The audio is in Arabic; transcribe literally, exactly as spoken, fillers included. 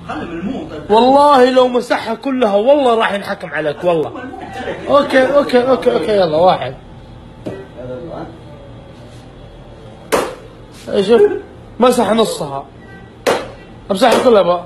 خلي بالمو. طيب والله لو مسحها كلها والله راح ينحكم عليك والله. اوكي اوكي اوكي اوكي يلا واحد. شوف مسح نصها. امسحها كلها بقى.